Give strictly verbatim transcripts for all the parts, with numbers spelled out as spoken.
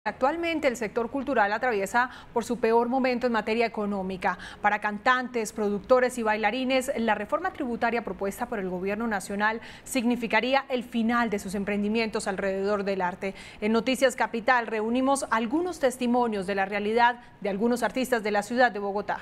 Actualmente el sector cultural atraviesa por su peor momento en materia económica. Para cantantes, productores y bailarines, la reforma tributaria propuesta por el gobierno nacional significaría el final de sus emprendimientos alrededor del arte. En Noticias Capital reunimos algunos testimonios de la realidad de algunos artistas de la ciudad de Bogotá.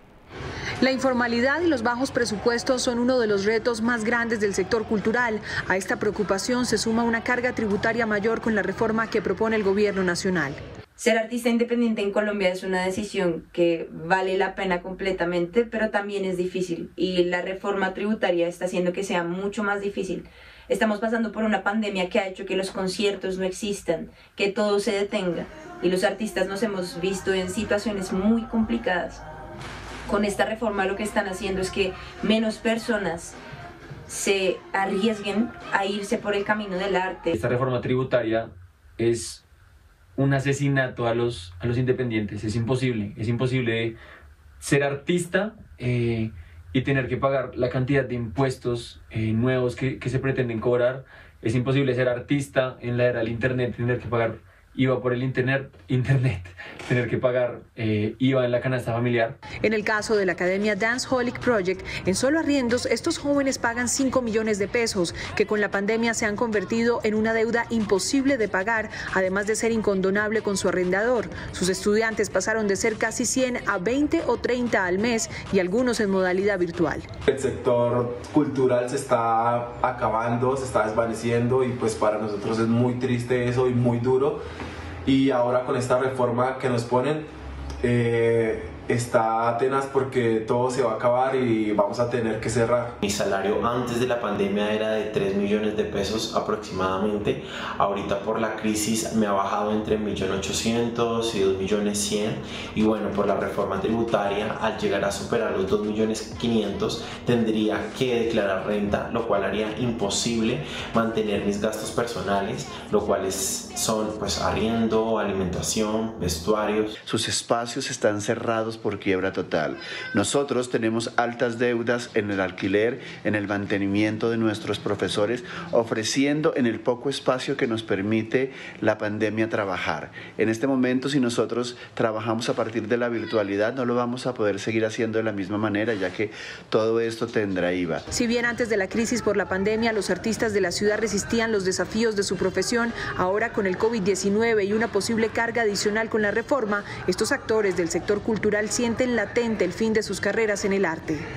La informalidad y los bajos presupuestos son uno de los retos más grandes del sector cultural. A esta preocupación se suma una carga tributaria mayor con la reforma que propone el gobierno nacional. Ser artista independiente en Colombia es una decisión que vale la pena completamente, pero también es difícil y la reforma tributaria está haciendo que sea mucho más difícil. Estamos pasando por una pandemia que ha hecho que los conciertos no existan, que todo se detenga y los artistas nos hemos visto en situaciones muy complicadas. Con esta reforma lo que están haciendo es que menos personas se arriesguen a irse por el camino del arte. Esta reforma tributaria es un asesinato a los, a los independientes. Es imposible, es imposible ser artista eh, y tener que pagar la cantidad de impuestos eh, nuevos que, que se pretenden cobrar. Es imposible ser artista en la era del internet, tener que pagar I V A por el internet, internet tener que pagar eh, I V A en la canasta familiar. En el caso de la Academia Danceholic Project, en solo arriendos, estos jóvenes pagan cinco millones de pesos, que con la pandemia se han convertido en una deuda imposible de pagar, además de ser incondonable con su arrendador. Sus estudiantes pasaron de ser casi cien a veinte o treinta al mes y algunos en modalidad virtual. El sector cultural se está acabando, se está desvaneciendo y pues para nosotros es muy triste eso y muy duro. Y ahora con esta reforma que nos ponen, eh, está tenaz porque todo se va a acabar y vamos a tener que cerrar. Mi salario antes de la pandemia era de tres millones de pesos aproximadamente. Ahorita por la crisis me ha bajado entre un millón ochocientos y dos millones cien. Y bueno, por la reforma tributaria, al llegar a superar los dos millones quinientos, tendría que declarar renta, lo cual haría imposible mantener mis gastos personales, lo cual es, son pues arriendo, alimentación, vestuarios. Sus espacios están cerrados por quiebra total. Nosotros tenemos altas deudas en el alquiler, en el mantenimiento de nuestros profesores, ofreciendo en el poco espacio que nos permite la pandemia trabajar. En este momento, si nosotros trabajamos a partir de la virtualidad, no lo vamos a poder seguir haciendo de la misma manera, ya que todo esto tendrá I V A. Si bien antes de la crisis por la pandemia los artistas de la ciudad resistían los desafíos de su profesión, ahora con el COVID diecinueve y una posible carga adicional con la reforma, estos actores del sector cultural sienten latente el fin de sus carreras en el arte.